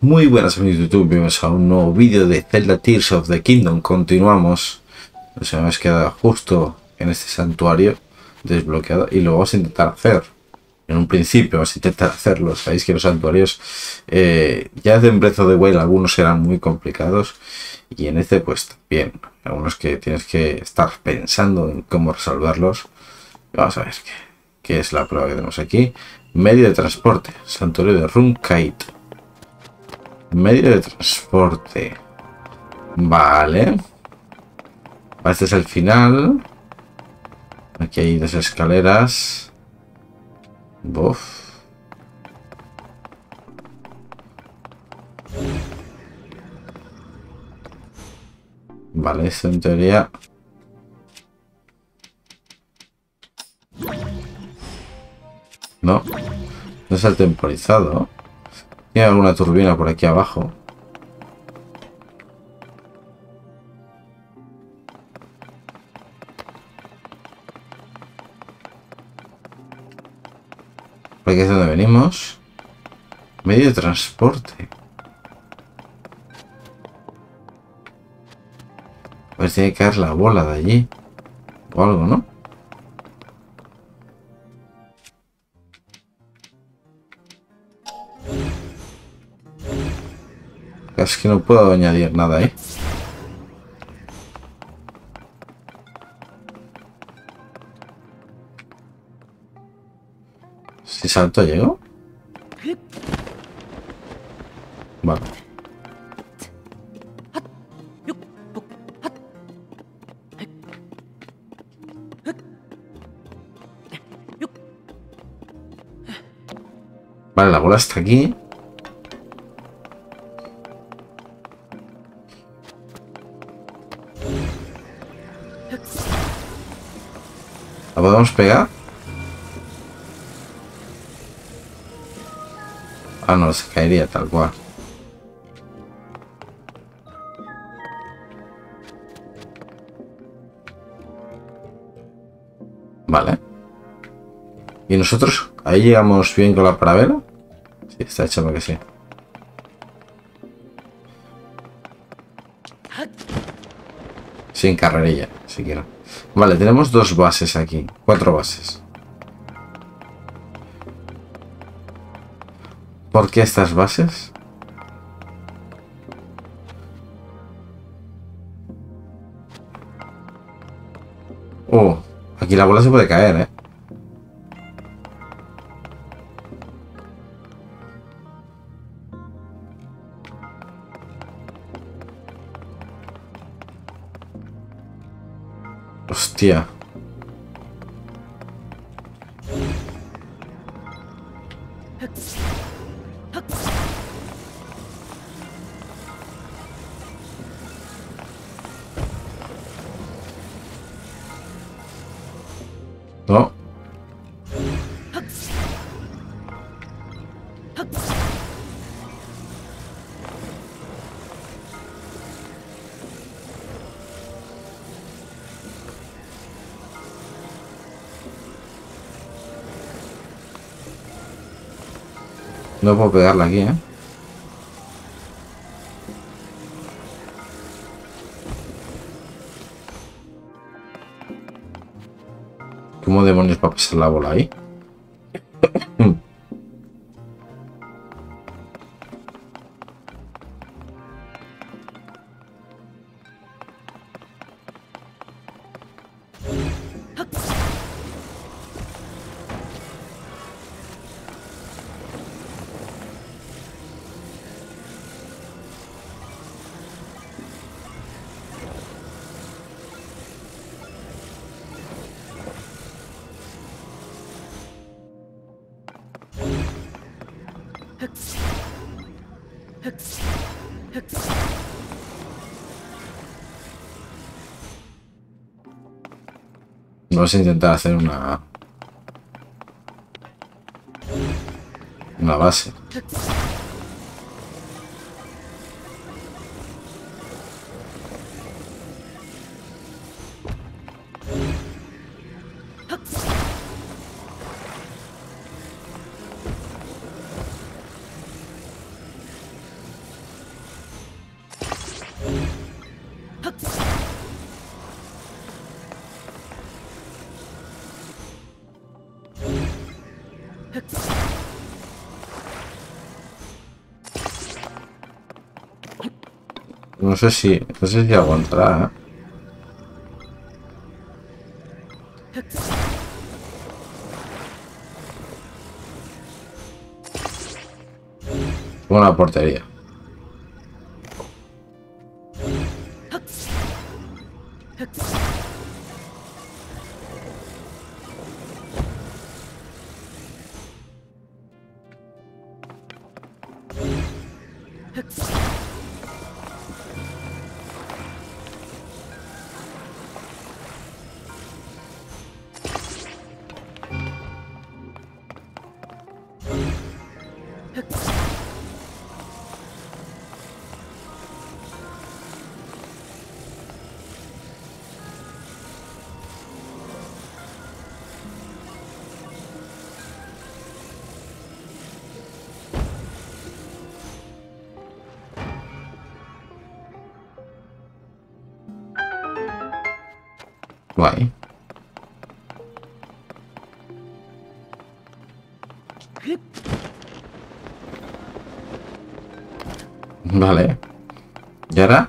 Muy buenas amigos de YouTube, bienvenidos a un nuevo vídeo de Zelda Tears of the Kingdom. Continuamos, nos hemos quedado justo en este santuario desbloqueado y lo vamos a intentar hacer. En un principio vamos a intentar hacerlo. Sabéis que los santuarios ya de Breath of the Wild algunos eran muy complicados y en este pues también, algunos que tienes que estar pensando en cómo resolverlos. Vamos a ver qué es la prueba que tenemos aquí. Medio de transporte, santuario de Runkite. Medio de transporte. Vale. Este es el final. Aquí hay dos escaleras. Buf. Vale, esto en teoría... No. No es el temporizado. Tiene alguna turbina por aquí abajo. Por aquí es donde venimos. Medio de transporte. Pues tiene que caer la bola de allí. O algo, ¿no? Es que no puedo añadir nada ahí. Si salto, llego. Vale. Vale, la bola está aquí. ¿La podemos pegar? Ah, no, se caería tal cual. Vale. ¿Y nosotros? ¿Ahí llegamos bien con la parabela? Sí, está hecho para que sí. Sin carrerilla, siquiera. Vale, tenemos dos bases aquí. 4 bases. ¿Por qué estas bases? Oh, aquí la bola se puede caer, ¿eh? Hostia. No. No puedo pegarla aquí, ¿eh? ¿Cómo demonios va a pasar la bola ahí? Vamos a intentar hacer una base. No sé si aguantará, ¿eh? Buena portería. Guay. Vale. ¿Y ahora?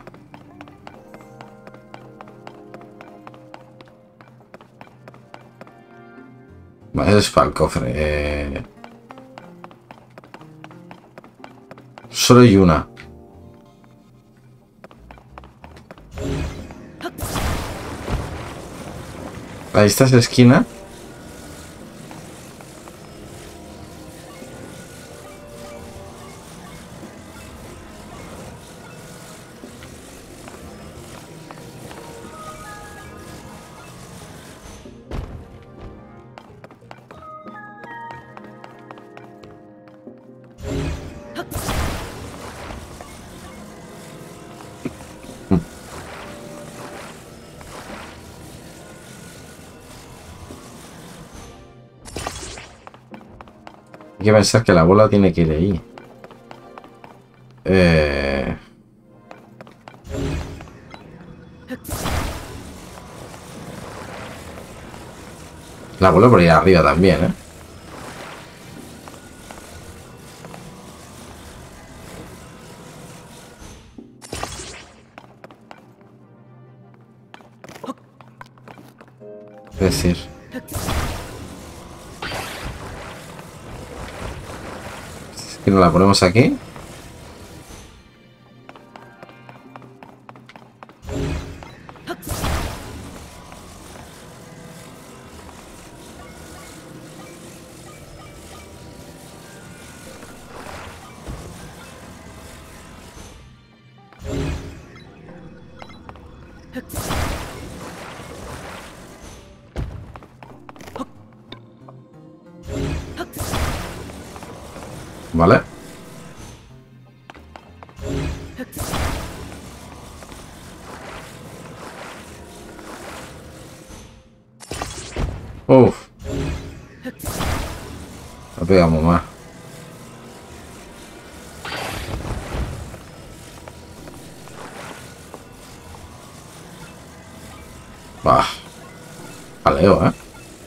Vale, es para el cofre. Solo hay una. Ahí está esa esquina. Hay que pensar que la bola tiene que ir ahí. La bola por ahí arriba también, ¿eh? Es decir... Si nos la ponemos aquí... ¿Vale? Uf. La pegamos más. Bah. Jaleo, ¿eh?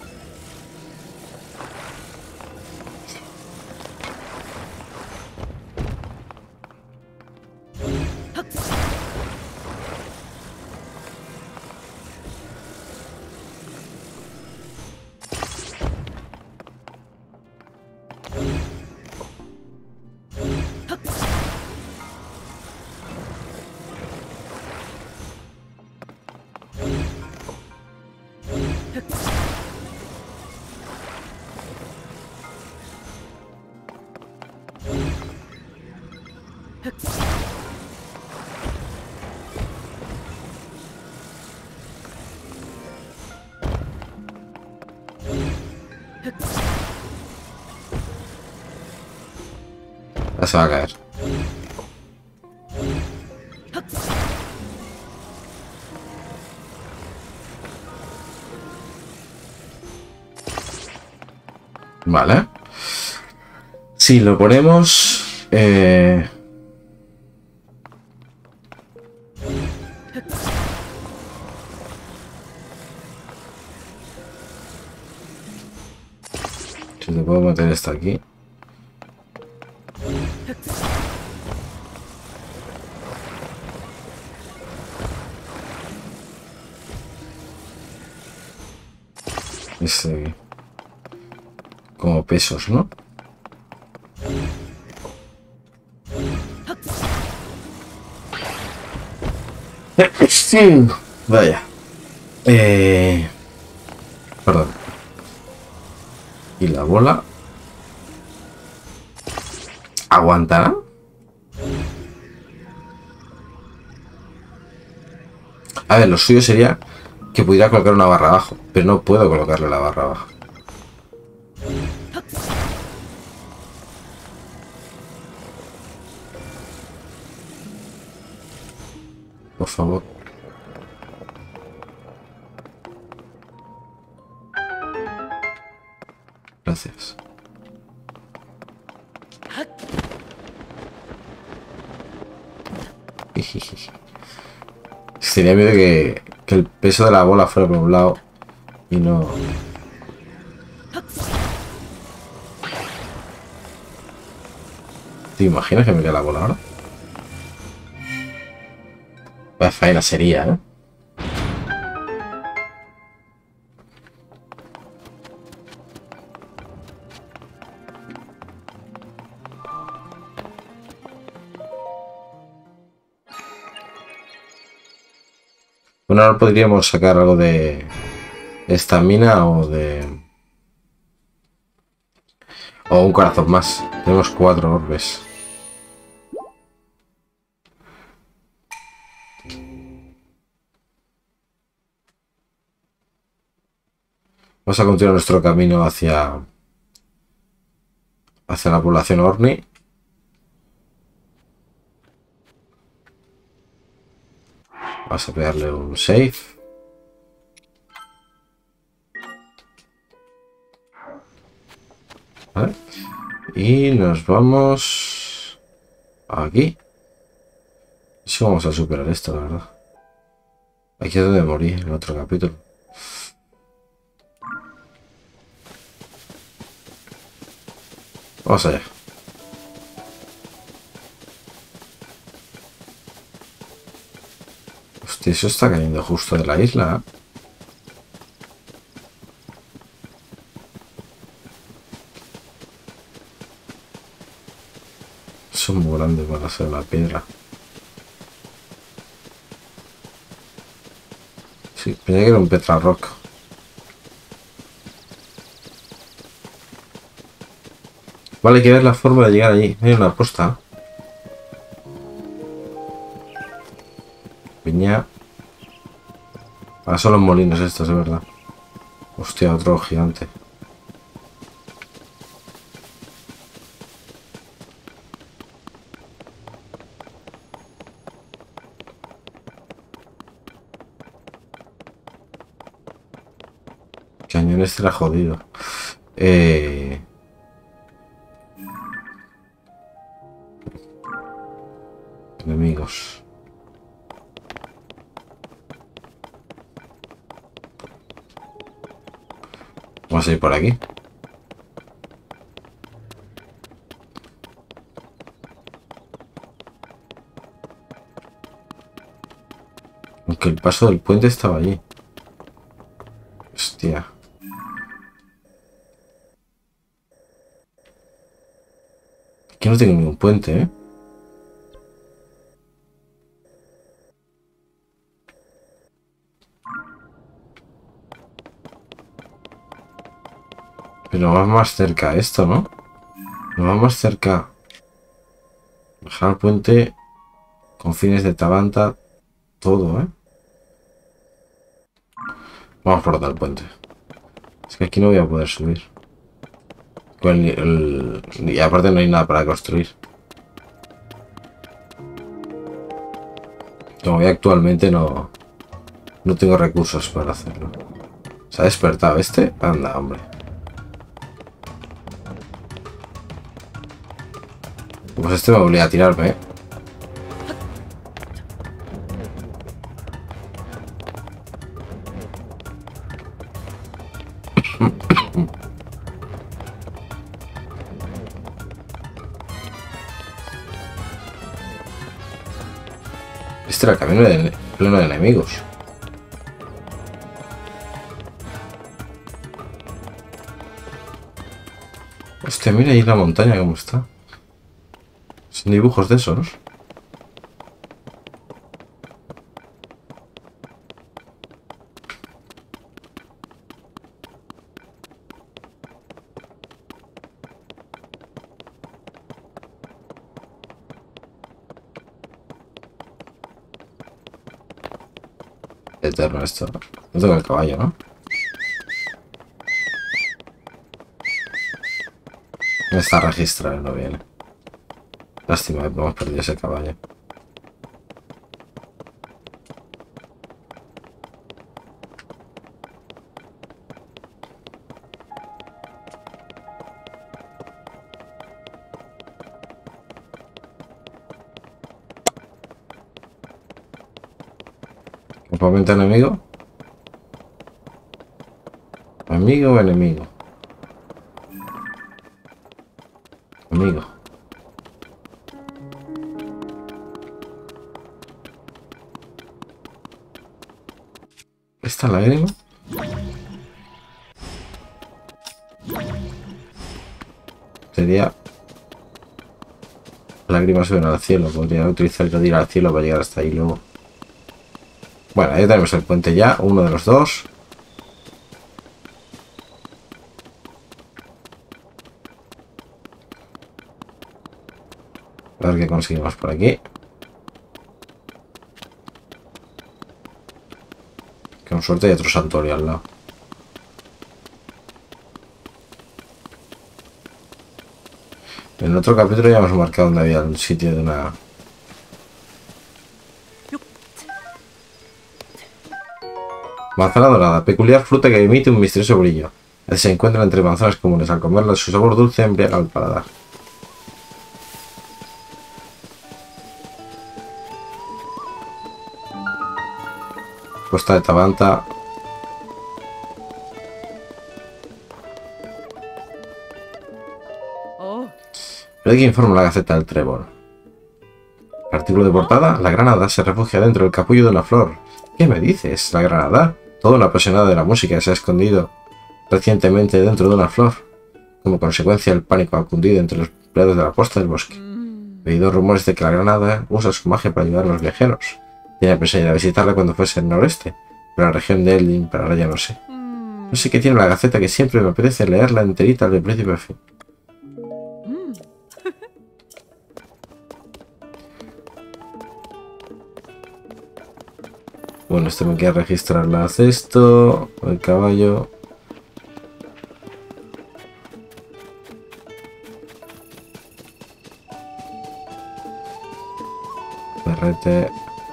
Ya se va a caer. Vale. Si lo ponemos... Si te puedo meter esto aquí. Es como pesos, ¿no? Sí. Vaya. Perdón. ¿Y la bola? ¿Aguantará? A ver, lo suyo sería que pudiera colocar una barra abajo, pero no puedo colocarle la barra abajo. Por favor. Gracias. Tenía miedo que el peso de la bola fuera por un lado y no... ¿Te imaginas que me queda la bola ahora? Vaya faena sería, ¿eh? Bueno, ahora podríamos sacar algo de estamina o de... o un corazón más. Tenemos 4 orbes. Vamos a continuar nuestro camino hacia la población Orni. Vamos a pegarle un save. ¿Vale? Y nos vamos aquí. Sí, vamos a superar esto, la verdad. Aquí es donde morí en otro capítulo. Vamos allá. Hostia, eso está cayendo justo de la isla. Son muy grandes para hacer la piedra. Sí, pensé que era un Petra Rock. Vale, hay que ver la forma de llegar allí. Hay una posta. Piña. Ah, son los molinos estos, de verdad. Hostia, otro gigante. Cañón este era jodido. Enemigos. Vamos a ir por aquí. Aunque el paso del puente estaba allí. Hostia. Aquí no tengo ningún puente, ¿eh? Pero va más cerca esto, ¿no? No va más cerca. Bajar el puente con fines de Tabanta. Todo, ¿eh? Vamos por otro puente. Es que aquí no voy a poder subir. Y aparte no hay nada para construir. Como ya actualmente no tengo recursos para hacerlo. ¿Se ha despertado este? Anda, hombre. Pues este me obliga a tirarme, ¿eh? Este era el camino pleno de enemigos. Hostia, mira ahí la montaña cómo está. Son dibujos de esos. Eterno esto. No tengo el caballo, ¿no? No está registrado, no viene. Lástima que hemos perdido ese caballo. ¿Campamento enemigo? ¿Amigo o enemigo? Amigo. ¿Esta lágrima? Sería... Lágrimas suben al cielo. Podría utilizar el ir al cielo para llegar hasta ahí luego. Bueno, ahí tenemos el puente ya. Uno de los dos. A ver qué conseguimos por aquí. Con suerte hay otro santuario al lado. En el otro capítulo ya hemos marcado donde había un sitio de una... Manzana dorada, peculiar fruta que emite un misterioso brillo. Se encuentra entre manzanas comunes. Al comerla, su sabor dulce embriaga al paladar. Costa de Tabanta. Pero que informa la Gaceta del Trébol. Artículo de portada. La granada se refugia dentro del capullo de una flor. ¿Qué me dices? ¿La granada? Toda una apasionada de la música se ha escondido recientemente dentro de una flor. Como consecuencia, el pánico ha cundido entre los empleados de la posta del bosque. He oído rumores de que la granada usa su magia para ayudar a los viajeros. Tenía pensado ir a visitarla cuando fuese al noreste, pero la región de Eldin, para ahora ya no sé. No sé qué tiene la Gaceta que siempre me apetece leerla enterita de principio a fin. Bueno, esto me queda registrar la cesto, el caballo. Perrete.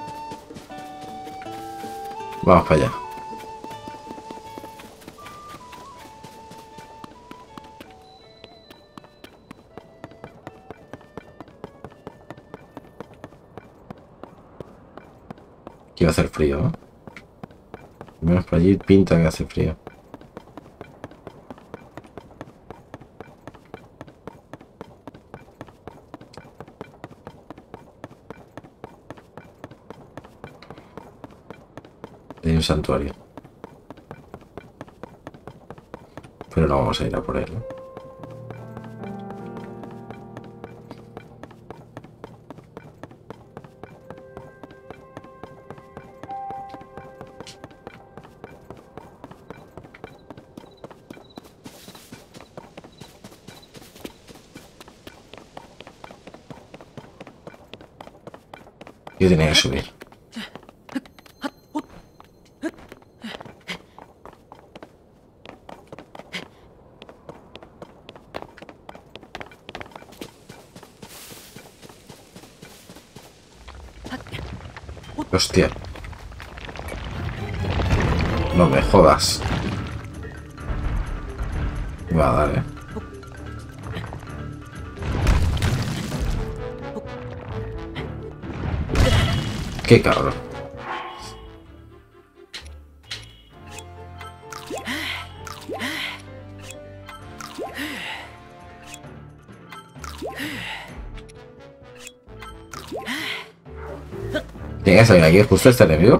Vamos para allá. Aquí va a hacer frío, ¿no? Al menos por allí pinta que hace frío. Hay un santuario. Pero no vamos a ir a por él, ¿no? Yo tenía que subir. Hostia. No me jodas. Va a dar, Qué cabrón. Tiene que salir aquí justo este enemigo.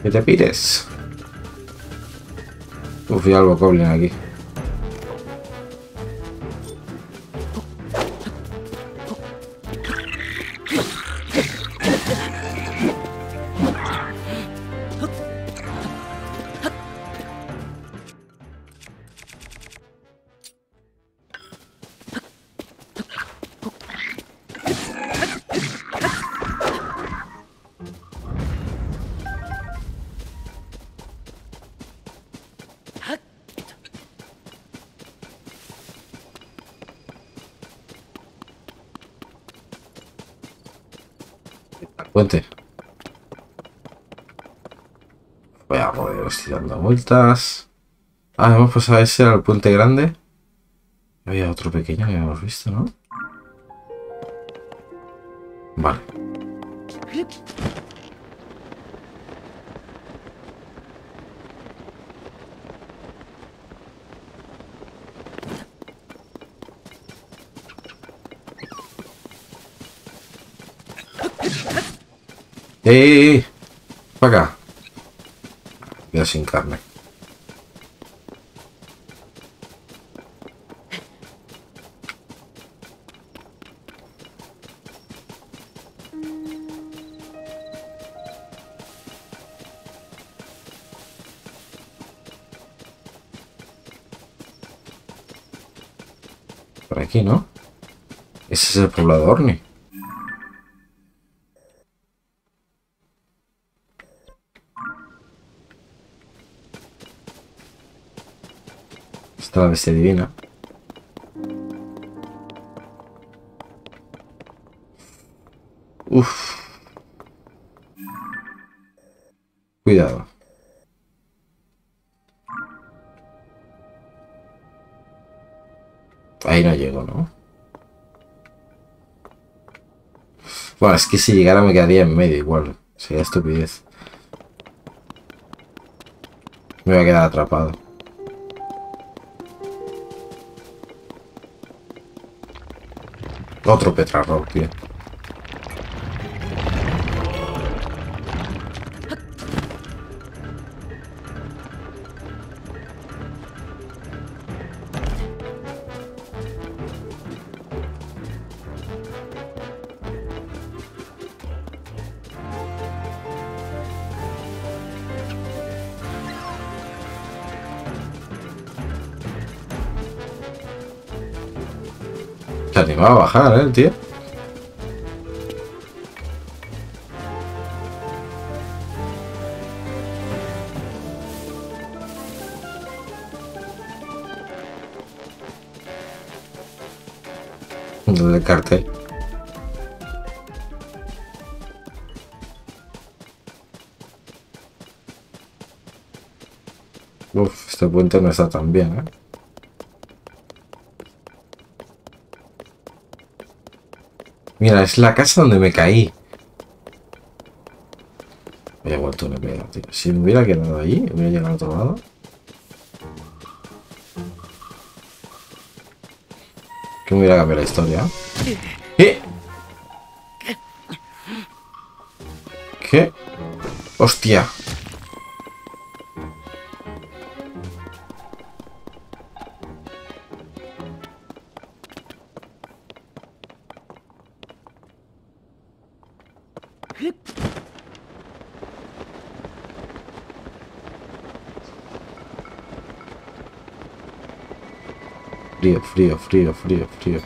Que te pires. Uf, y algo goblin aquí. Puente. Voy a poder, estoy dando vueltas. Ah, hemos pasado ese al puente grande. Había otro pequeño que habíamos visto, ¿no? Vale. ¡Eh! ¡Para acá! Queda sin carne. Por aquí, ¿no? Ese es el poblador, ni. Está la bestia divina. Uf. Cuidado. Ahí no llego, ¿no? Bueno, es que si llegara me quedaría en medio igual. Sería estupidez. Me voy a quedar atrapado. Otro Petrarrock, tío. Se animaba a bajar, el tío. El cartel. Uf, este puente no está tan bien, ¿eh? Mira, es la casa donde me caí. Me he vuelto una mierda, tío. Si me hubiera quedado allí, hubiera llegado al otro lado. Que me hubiera cambiado la historia. ¿Qué? ¿Qué? ¡Hostia! Frío, frío, frío, frío, frío.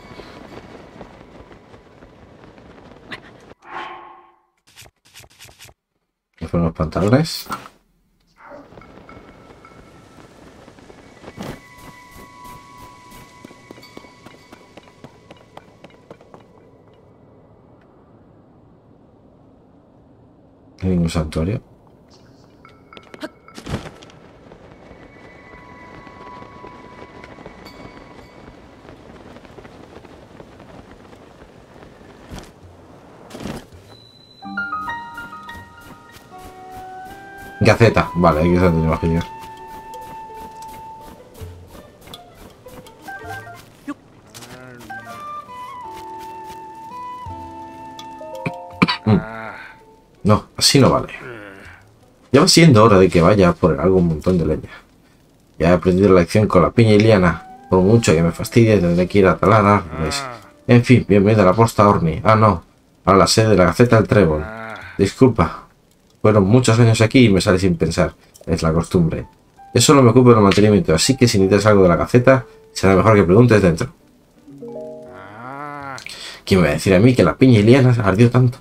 ¿Qué fueron los pantalones? No hay ningún santuario. Gaceta, vale, aquí está el que llegar. No, así no vale. Ya va siendo hora de que vaya a por algún montón de leña. Ya he aprendido la lección con la piña y liana. Por mucho que me fastidie, tendré que ir a talar árboles. En fin, bienvenido a la posta Orni. Ah, no. A la sede de la Gaceta del Trébol. Disculpa. Fueron muchos años aquí y me sale sin pensar. Es la costumbre. Yo solo me ocupo del mantenimiento, así que si necesitas algo de la Gaceta, será mejor que preguntes dentro. ¿Quién me va a decir a mí que la piña y liana ardió tanto?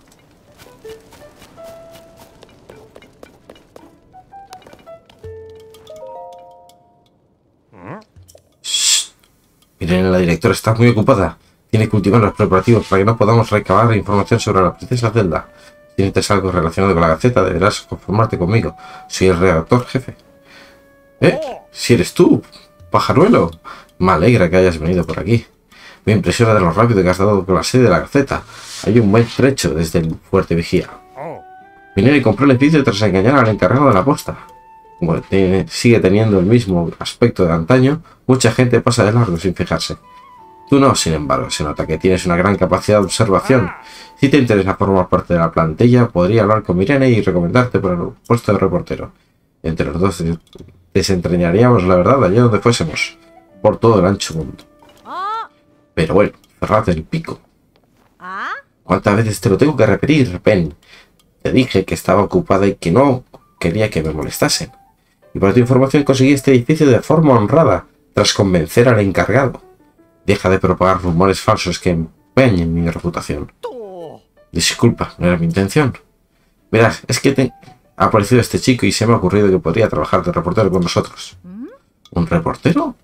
Shh. Miren, la directora está muy ocupada. Tiene que ultimar los preparativos para que no podamos recabar información sobre la princesa Zelda. Si necesitas algo relacionado con la Gaceta, deberás conformarte conmigo. Soy el redactor jefe. Si eres tú, pajaruelo. Me alegra que hayas venido por aquí. Me impresiona de lo rápido que has dado con la sede de la Gaceta. Hay un buen trecho desde el fuerte vigía. Vine y compré el edificio tras engañar al encargado de la posta. Como sigue teniendo el mismo aspecto de antaño, mucha gente pasa de largo sin fijarse. Tú no, sin embargo, se nota que tienes una gran capacidad de observación. Si te interesa formar parte de la plantilla, podría hablar con Irene y recomendarte para el puesto de reportero. Entre los dos desentrañaríamos la verdad allá donde fuésemos, por todo el ancho mundo. Pero bueno, cerrad el pico. ¿Cuántas veces te lo tengo que repetir, Ben? Te dije que estaba ocupada y que no quería que me molestasen. Y para tu información conseguí este edificio de forma honrada, tras convencer al encargado. Deja de propagar rumores falsos que empeñen mi reputación. Disculpa, no era mi intención. Verás, es que ha aparecido este chico y se me ha ocurrido que podría trabajar de reportero con nosotros. ¿Un reportero?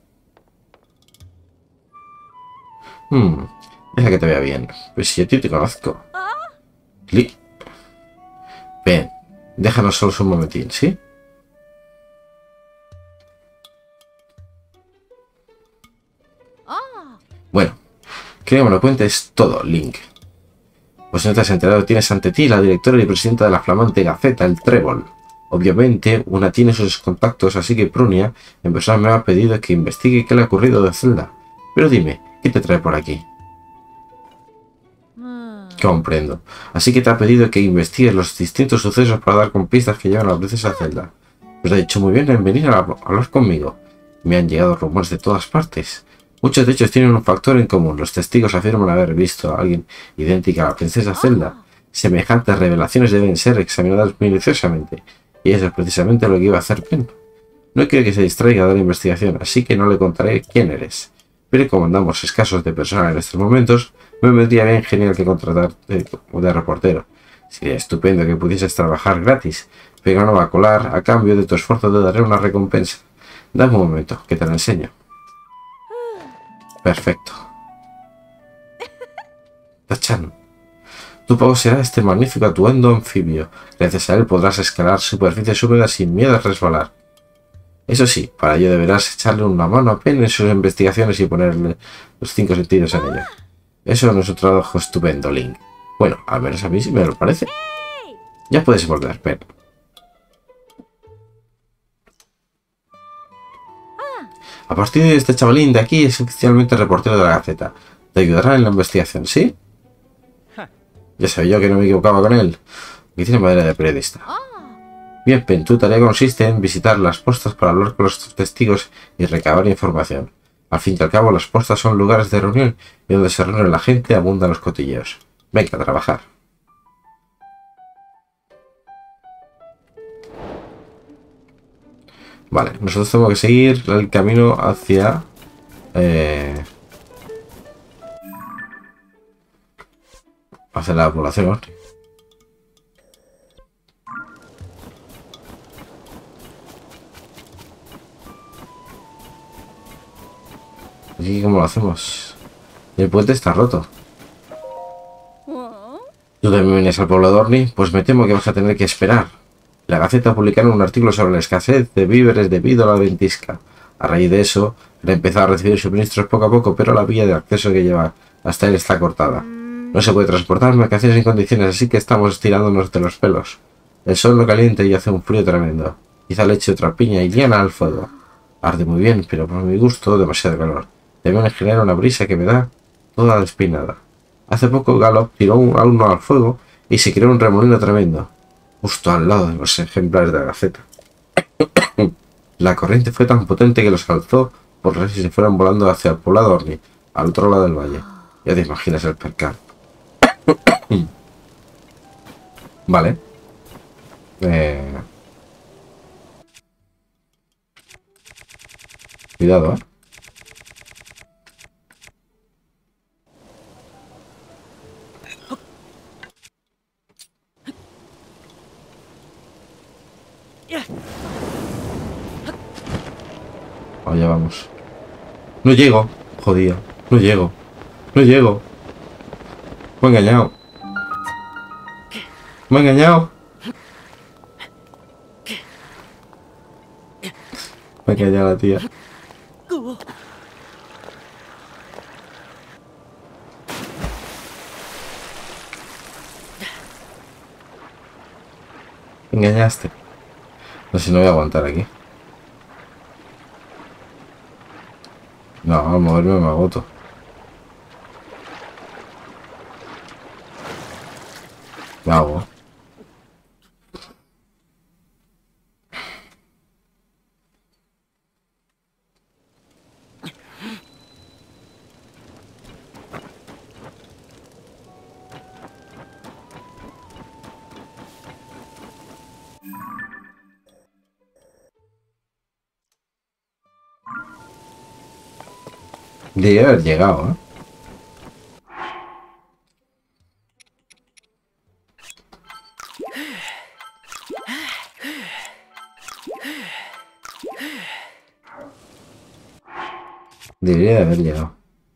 Deja que te vea bien. Pues si yo a ti te conozco. Ven, déjanos solos un momentín, ¿sí? Bueno, creo que me lo cuentes todo, Link. Pues no te has enterado, tienes ante ti la directora y presidenta de la flamante Gaceta, el Trébol. Obviamente, una tiene sus contactos, así que Prunia en persona me ha pedido que investigue qué le ha ocurrido de Zelda. Pero dime, ¿qué te trae por aquí? Comprendo. Así que te ha pedido que investigues los distintos sucesos para dar con pistas que llevan a la princesa Zelda. Pues ha hecho muy bien en venir a hablar conmigo. Me han llegado rumores de todas partes. Muchos de ellos tienen un factor en común. Los testigos afirman haber visto a alguien idéntica a la princesa Zelda. Semejantes revelaciones deben ser examinadas minuciosamente. Y eso es precisamente lo que iba a hacer Ben. No quiero que se distraiga de la investigación, así que no le contaré quién eres. Pero como andamos escasos de personal en estos momentos, me vendría bien genial que contratar de reportero. Sería estupendo que pudieses trabajar gratis, pero no va a colar. A cambio de tu esfuerzo te daré una recompensa. Dame un momento, que te la enseño. Perfecto. Tachan. Tu pago será este magnífico atuendo anfibio. Gracias a él podrás escalar superficies húmedas sin miedo a resbalar. Eso sí, para ello deberás echarle una mano a Ben en sus investigaciones y ponerle los 5 sentidos en ello. Eso no es un trabajo estupendo, Link. Bueno, al menos a mí sí me lo parece. Ya puedes volver, Ben. A partir de este chavalín de aquí es oficialmente reportero de la Gaceta. Te ayudará en la investigación, ¿sí? Ya sabía yo que no me equivocaba con él. Que tiene madera de periodista. Bien, Ben, tu tarea consiste en visitar las postas para hablar con los testigos y recabar información. Al fin y al cabo, las postas son lugares de reunión y donde se reúne la gente abundan los cotilleos. Venga a trabajar. Vale, nosotros tenemos que seguir el camino hacia... hacia la población. ¿Y cómo lo hacemos? El puente está roto. ¿Tú también vienes al pueblo de Orni? Pues me temo que vas a tener que esperar. La Gaceta publicaron un artículo sobre la escasez de víveres debido a la ventisca. A raíz de eso, han empezado a recibir suministros poco a poco, pero la vía de acceso que lleva hasta él está cortada. No se puede transportar mercancías en condiciones, así que estamos estirándonos de los pelos. El sol lo calienta y hace un frío tremendo. Quizá le eche otra piña y liana al fuego. Arde muy bien, pero por mi gusto demasiado calor. Debe generar una brisa que me da toda despeinada. Hace poco Galop tiró a uno al fuego y se creó un remolino tremendo. justo al lado de los ejemplares de la gaceta. La corriente fue tan potente que los alzó por ver si se fueran volando hacia el poblado Orni, al otro lado del valle. Ya te imaginas el percal. Vale. Cuidado, ¿eh? Allá vamos. No llego. Jodido. No llego. No llego. Me he engañado. Me he engañado. Me he engañado la tía. Me engañaste. No sé si no voy a aguantar aquí. No, al moverme me agoto. Me hago. Debería haber llegado, ¿eh? Debería de haber llegado.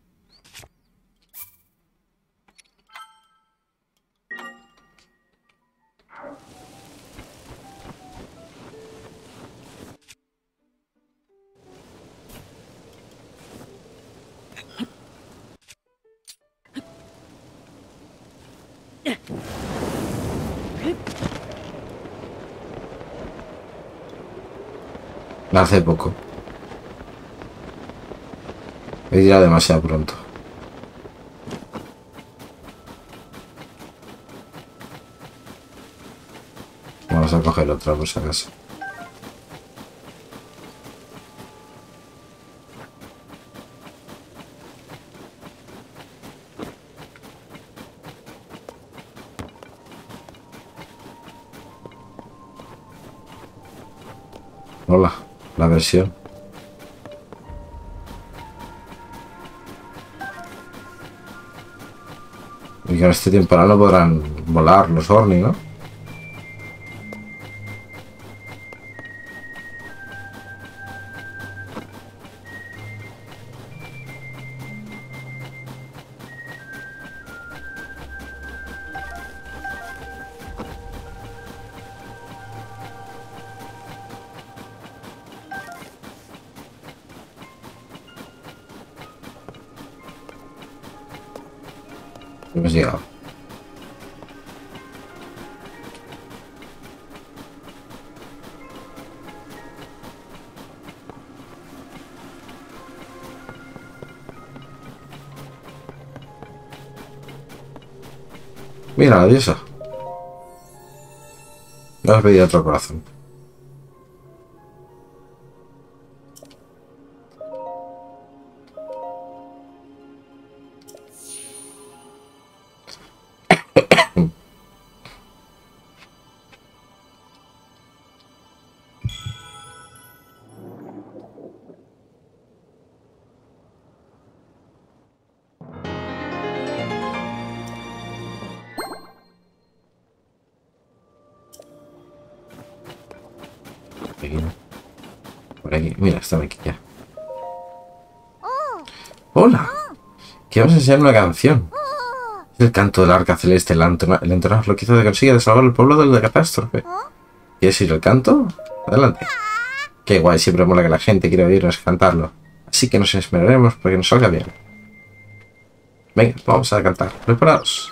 Hace poco. He tirado demasiado pronto. Vamos a coger otra por si acaso. Hola, la versión. Y con este temporal no podrán volar los Orni, ¿no? Hemos llegado. Mira, la diosa. Le has pedido otro corazón. Por aquí, ¿no? Por aquí. Mira, están aquí ya. ¡Hola! Que vamos a enseñar una canción. Es el canto del arca celeste, el entonar lo que hizo de conseguir de salvar el pueblo de la catástrofe. ¿Quieres ir al canto? Adelante. Qué guay, siempre mola que la gente quiera oírnos cantarlo. Así que nos esperaremos para que nos salga bien. Venga, vamos a cantar. ¿Preparados?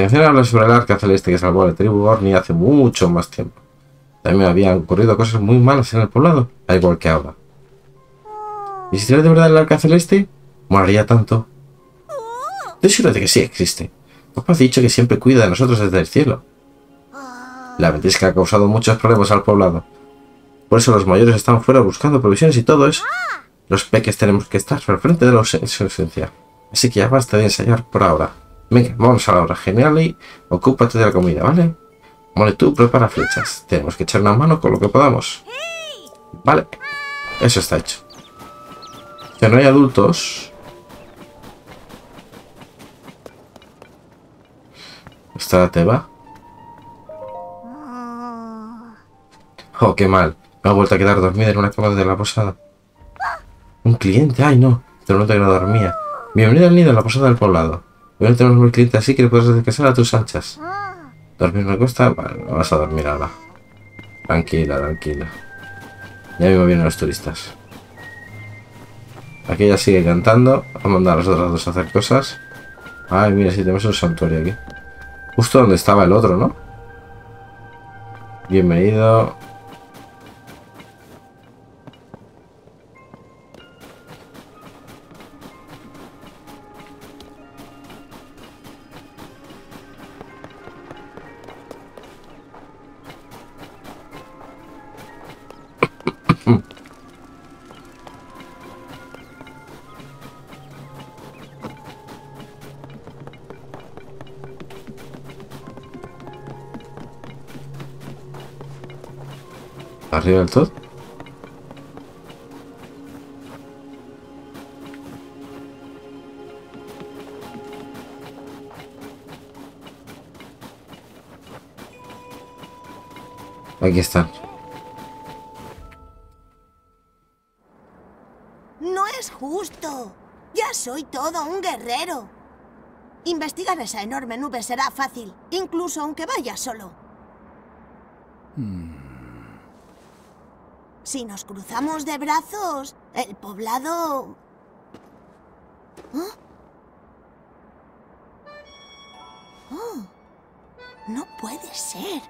La canción habla sobre el arca celeste que salvó a la tribu Orni hace mucho más tiempo. También habían ocurrido cosas muy malas en el poblado, al igual que ahora. ¿Y si de verdad el arca celeste? Molaría tanto. Estoy seguro de que sí existe. Papá ha dicho que siempre cuida de nosotros desde el cielo. La ventisca ha causado muchos problemas al poblado. Por eso los mayores están fuera buscando provisiones y todo eso. Los peques tenemos que estar al frente de la ausencia. Así que ya basta de ensayar por ahora. Venga, vamos a la hora genial y ocúpate de la comida, ¿vale? Mole, tú prepara flechas. Tenemos que echar una mano con lo que podamos. Vale. Eso está hecho. Si no hay adultos... ¿Está la Teba? Oh, qué mal. Me ha vuelto a quedar dormida en una cama de la posada. Un cliente, ay no. Te noto que no dormía. Bienvenido al nido en la posada del poblado. Hoy no tenemos un cliente así que le puedes descansar a tus anchas. ¿Dormir me cuesta? Vale, no vas a dormir ahora. Tranquila, tranquila. Ya mismo vienen los turistas. Aquí ella sigue cantando. Vamos a mandar a los otros dos a hacer cosas. Ay, mira, si tenemos un santuario aquí. Justo donde estaba el otro, ¿no? Bienvenido. Arriba del todo. Aquí están. No es justo. Ya soy todo un guerrero. Investigar esa enorme nube será fácil, incluso aunque vaya solo. Si nos cruzamos de brazos, el poblado... ¿Oh? Oh, no puede ser.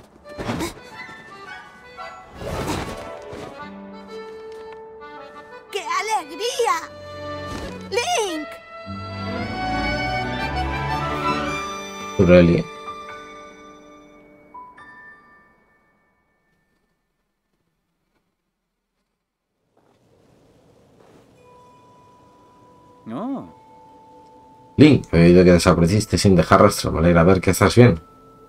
¡Qué alegría! ¡Link! Turelli. No. Link, he oído que desapareciste sin dejar rastro. Me alegra ver que estás bien.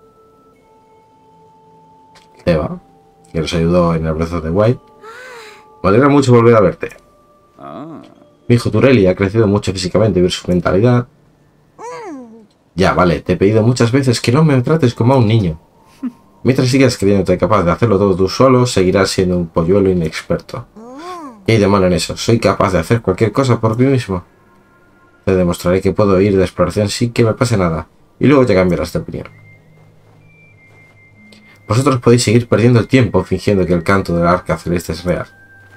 Eva, que nos ayudó en el Breath of the Wild. Me alegra mucho volver a verte. Ah. Mi hijo Turelli ha crecido mucho físicamente y ver su mentalidad. Ya, vale, te he pedido muchas veces que no me trates como a un niño. Mientras sigas creyéndote capaz de hacerlo todo tú solo, seguirás siendo un polluelo inexperto. ¿Qué hay de malo en eso? Soy capaz de hacer cualquier cosa por mí mismo. Te demostraré que puedo ir de exploración sin que me pase nada, y luego ya cambiarás de opinión. Vosotros podéis seguir perdiendo el tiempo fingiendo que el canto del arca celeste es real.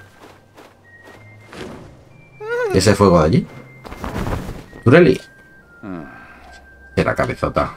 ¿Ese fuego de allí? Turelli. Era cabezota.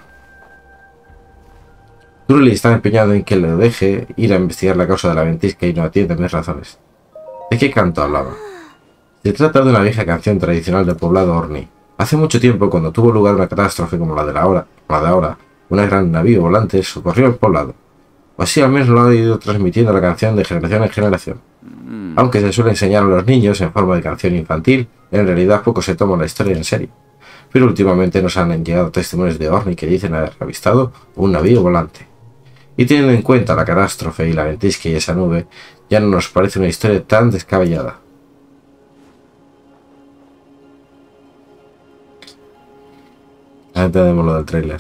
Turelli está empeñado en que le deje ir a investigar la causa de la ventisca y no atiende mis razones. ¿De qué canto hablaba? Se trata de una vieja canción tradicional del poblado Orni. Hace mucho tiempo, cuando tuvo lugar una catástrofe como la de ahora, una gran navío volante socorrió al poblado. O así al menos lo ha ido transmitiendo la canción de generación en generación. Aunque se suele enseñar a los niños en forma de canción infantil, en realidad poco se toma la historia en serio. Pero últimamente nos han llegado testimonios de Orni que dicen haber avistado un navío volante. Y teniendo en cuenta la catástrofe y la ventisca y esa nube, ya no nos parece una historia tan descabellada. Ya entendemos lo del tráiler.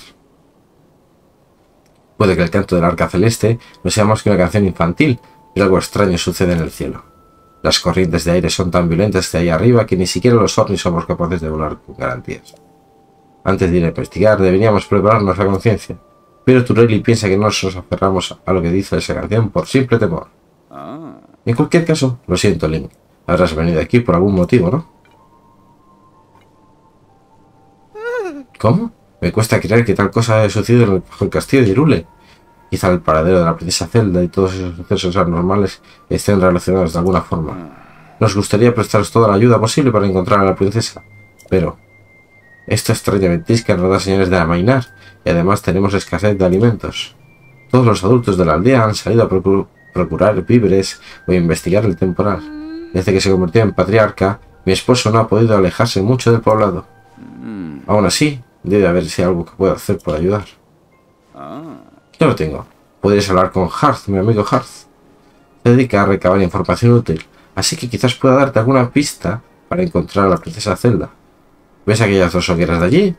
Puede que el canto del arca celeste no sea más que una canción infantil, pero algo extraño sucede en el cielo. Las corrientes de aire son tan violentas de ahí arriba que ni siquiera los ovnis somos capaces de volar con garantías. Antes de ir a investigar, deberíamos prepararnos la conciencia, pero Turelli piensa que no nos aferramos a lo que dice esa canción por simple temor. En cualquier caso, lo siento, Link. Habrás venido aquí por algún motivo, ¿no? ¿Cómo? Me cuesta creer que tal cosa haya sucedido bajo el castillo de Hyrule. Quizá el paradero de la princesa Zelda y todos esos sucesos anormales estén relacionados de alguna forma. Nos gustaría prestaros toda la ayuda posible para encontrar a la princesa, pero esta extraña ventisca nos da señales de amainar y además tenemos escasez de alimentos. Todos los adultos de la aldea han salido a procurar víveres o a investigar el temporal. Desde que se convirtió en patriarca, mi esposo no ha podido alejarse mucho del poblado. Aún así, debe haber si algo que pueda hacer por ayudar. Yo lo tengo. Podrías hablar con Hearth, mi amigo Hearth. Se dedica a recabar información útil, así que quizás pueda darte alguna pista para encontrar a la princesa Zelda. ¿Ves aquellas dos hogueras de allí?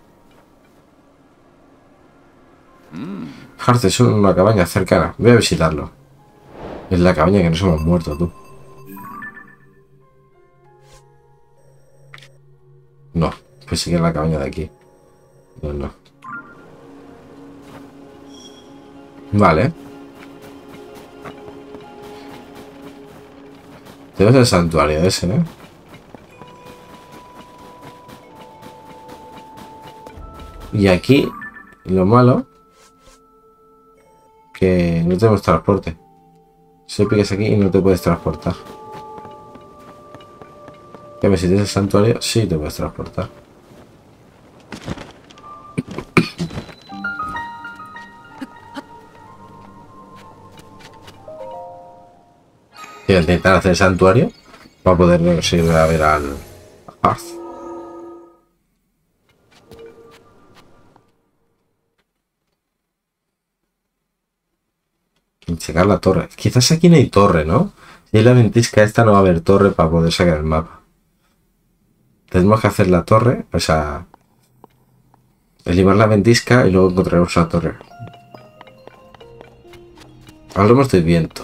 Hearth es una cabaña cercana. Voy a visitarlo. Es la cabaña que nos hemos muerto, tú. No, pues sí que es la cabaña de aquí. No, no. Vale. Debe ser el santuario ese, ¿eh? Y aquí, lo malo, que no tenemos transporte. Si piques aquí y no te puedes transportar. A ver, si tienes el santuario, sí te puedes transportar. Voy a intentar hacer el santuario para poder ir a ver al Hearth. Y checar la torre. Quizás aquí no hay torre, ¿no? Si hay la ventisca esta no va a haber torre para poder sacar el mapa. Tenemos que hacer la torre, o sea, eliminar la ventisca y luego encontraremos la torre. Hablemos del viento.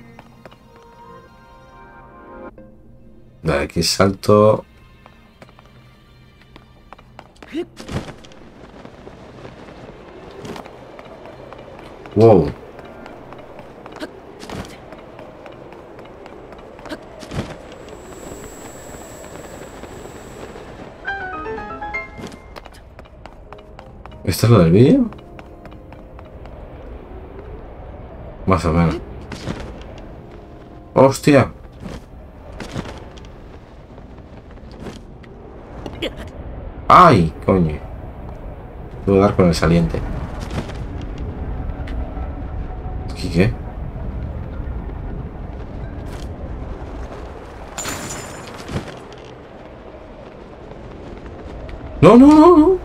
Vale, aquí salto. Wow. ¿Esto es lo del vídeo? Más o menos. ¡Hostia! ¡Ay! Coño. Puedo dar con el saliente. ¿Qué? ¿Qué? ¡No, no, no, no!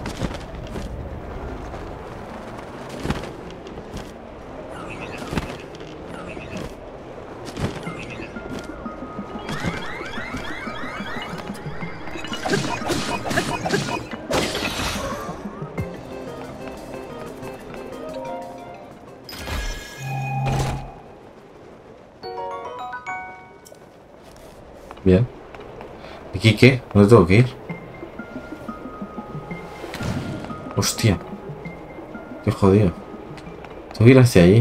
Bien. ¿Aquí qué? ¿Dónde tengo que ir? Hostia. Qué jodido. Tengo que ir hacia allí.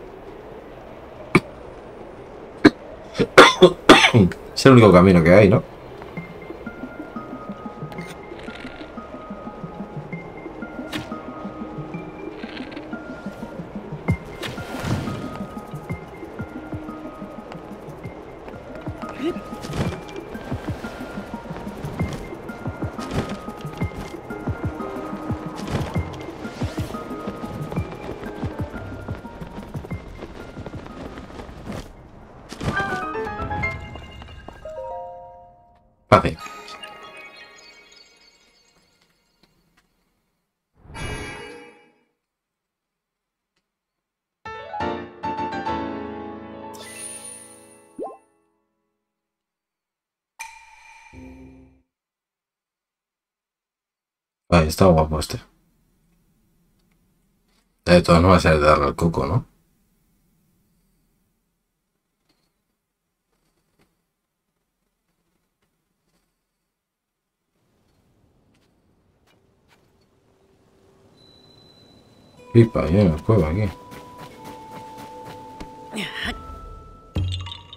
Es el único camino que hay, ¿no? Fácil. Vale, está guapo este. De todas no va a ser de darle al coco, ¿no? Pipa, hay una cueva aquí.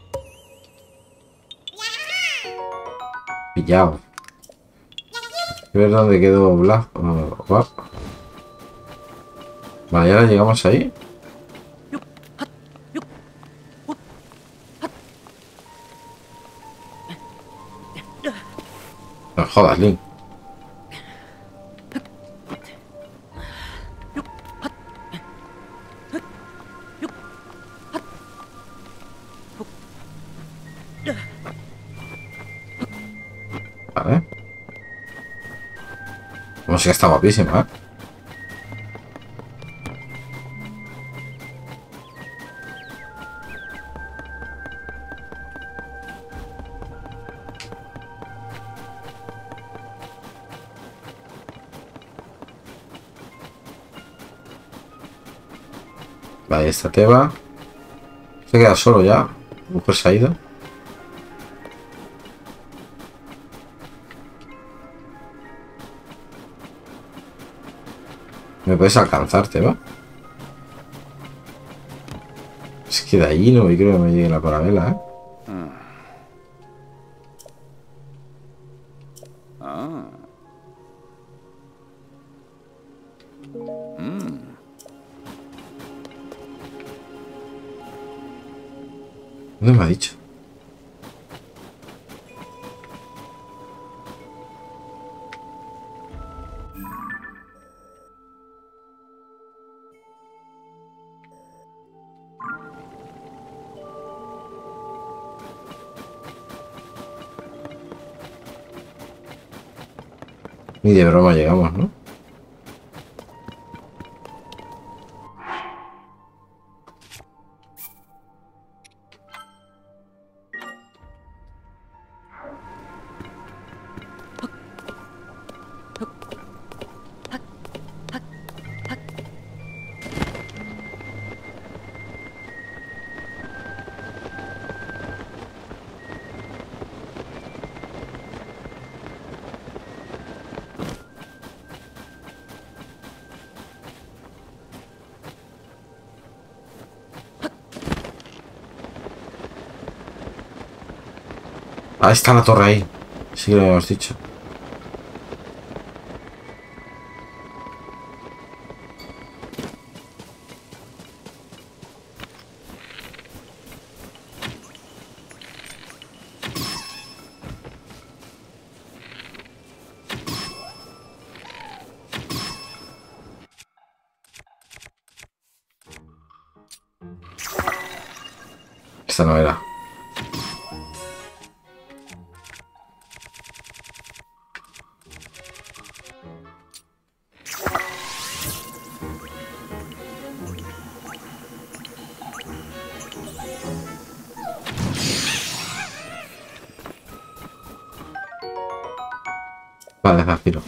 Pillado. A ver dónde quedó Blas. Vale, ya llegamos ahí. No jodas, Link. Vale. La música está guapísima, ¿eh? Vale, esta Teba. Se queda solo ya. La mujer se ha ido. ¿Me puedes alcanzar, Teba? Es que de ahí no me creo que me llegue la parabela, ¿eh? ¿Dónde me ha dicho? Ni de broma llegamos, ¿no? Ah, está la torre ahí. Sí que lo habíamos dicho. Esta no era. Vale, Zafiro.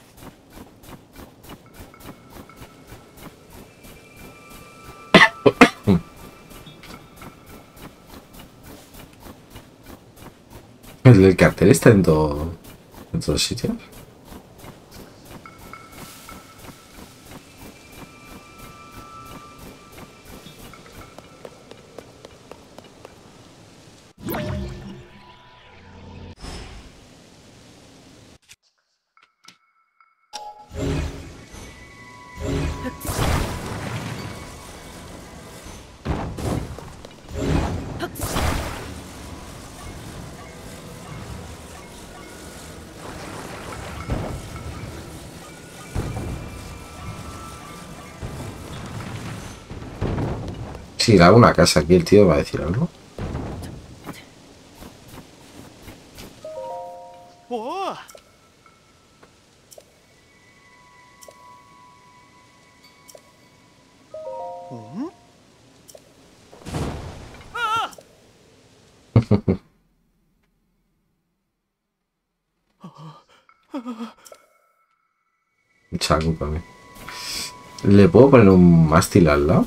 El cartel está en todos los sitios. Si le hago una casa aquí, el tío va a decir algo. Mucha culpa a mí. ¿Le puedo poner un mástil al lado?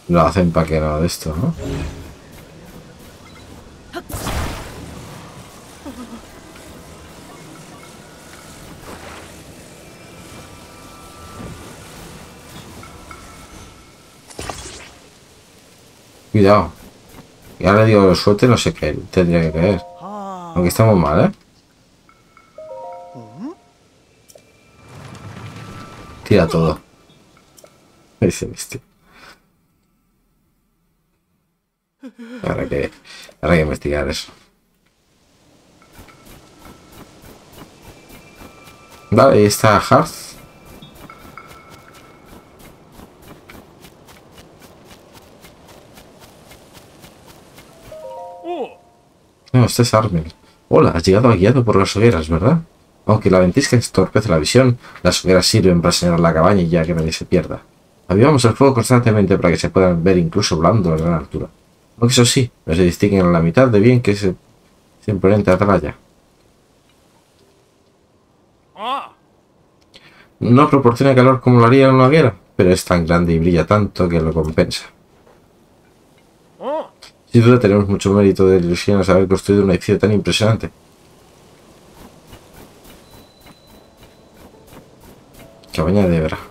Lo hacen para que no de esto, ¿no? Cuidado. Y ahora le digo suerte, no sé qué tendría que caer. Aunque estamos mal, ¿eh? Tira todo. Ese bestia. Habrá que investigar eso. Vale, ahí está Hearth. No, este es Armel. Hola, has llegado guiado por las hogueras, ¿verdad? Aunque la ventisca estorpece la visión, las hogueras sirven para señalar la cabaña y ya que nadie se pierda. Avivamos el fuego constantemente para que se puedan ver incluso volando a gran altura. Aunque eso sí, no se distinguen a la mitad de bien que se imponente atalaya. No proporciona calor como lo haría una hoguera, pero es tan grande y brilla tanto que lo compensa. Sin duda tenemos mucho mérito de ilusiones haber construido un edificio tan impresionante. Cabaña de hebra.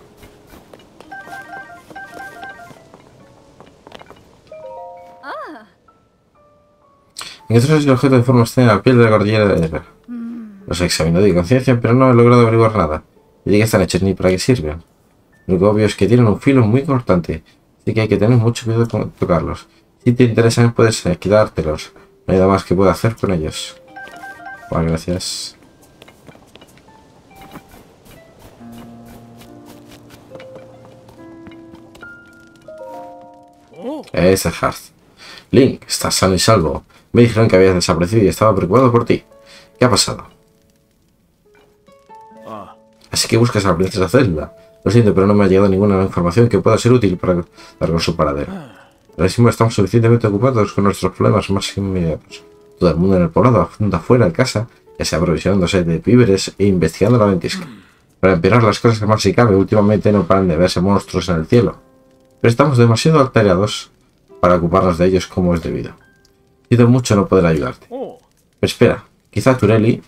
En estos es el objeto de forma extraña la piel de la cordillera de hebra. Los he examinado de conciencia, pero no he logrado averiguar nada. Y de qué están hechos ni para qué sirven. Lo único obvio es que tienen un filo muy cortante, así que hay que tener mucho cuidado con tocarlos. Si te interesan, puedes quitártelos. No hay nada más que pueda hacer con ellos. Vale, gracias. Ese es Hearth. Link, estás sano y salvo. Me dijeron que habías desaparecido y estaba preocupado por ti. ¿Qué ha pasado? Así que buscas a la princesa Zelda. Lo siento, pero no me ha llegado ninguna información que pueda ser útil para dar con su paradero. Ahora mismo estamos suficientemente ocupados con nuestros problemas más inmediatos. Todo el mundo en el poblado, afuera de casa, ya sea aprovisionándose de víveres e investigando la ventisca. Para empeorar las cosas más si cabe, últimamente no paran de verse monstruos en el cielo. Pero estamos demasiado alterados para ocuparnos de ellos como es debido. Siento mucho no poder ayudarte. Pero espera, quizá Turelli...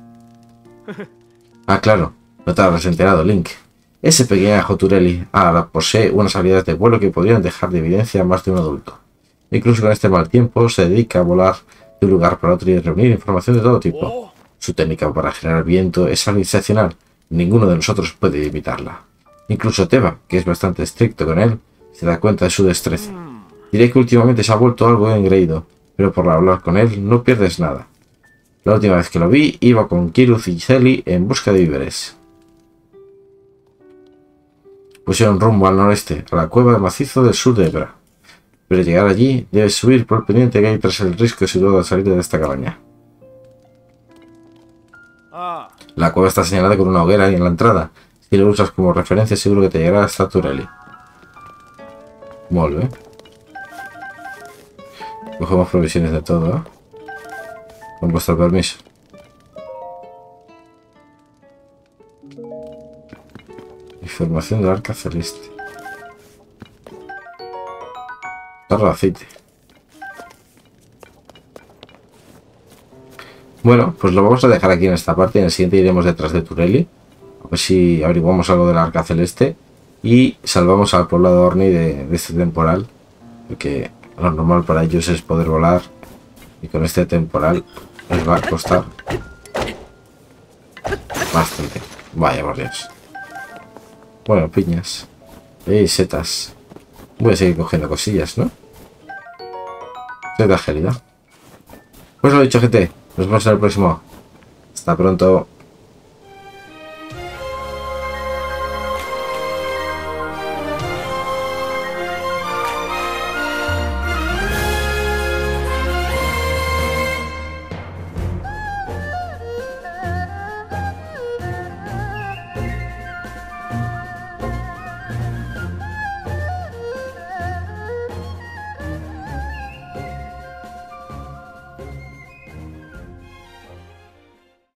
Ah, claro, no te habrás enterado, Link. Ese pequeñajo Turelli ahora posee unas habilidades de vuelo que podrían dejar de evidencia a más de un adulto. Incluso con este mal tiempo se dedica a volar de un lugar para otro y reunir información de todo tipo. Su técnica para generar viento es algo excepcional. Ninguno de nosotros puede imitarla. Incluso Teba, que es bastante estricto con él, se da cuenta de su destreza. Diré que últimamente se ha vuelto algo engreído, pero por hablar con él no pierdes nada. La última vez que lo vi, iba con Kiruz y Celi en busca de víveres. Pusieron rumbo al noreste, a la cueva de macizo del sur de Hebra. Pero llegar allí, debes subir por el pendiente que hay tras el risco situado al salir de esta cabaña. La cueva está señalada con una hoguera en la entrada. Si lo usas como referencia, seguro que te llegará hasta Turelli. Molt bé. Cogemos provisiones de todo, ¿eh? Con vuestro permiso. Información del arca celeste. Tarro de aceite. Bueno, pues lo vamos a dejar aquí en esta parte. En el siguiente iremos detrás de Turelli. A ver si averiguamos algo del arca celeste. Y salvamos al poblado de Orny de este temporal. Porque lo normal para ellos es poder volar. Y con este temporal les va a costar bastante. Vaya por Dios. Bueno, piñas. Y setas. Voy a seguir cogiendo cosillas, ¿no? Seta gélida. Pues lo dicho, gente. Nos vemos en el próximo. Hasta pronto.